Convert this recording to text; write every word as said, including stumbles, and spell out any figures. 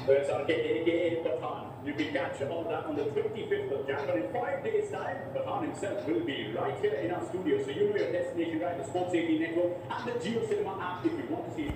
There's our aka Pathaan. You can catch all that on the twenty-fifth of January. In five days' time, Pathaan himself will be right here in our studio. So you know your destination, right? The Sports eighteen Network and the Geo Cinema app if you want to see it.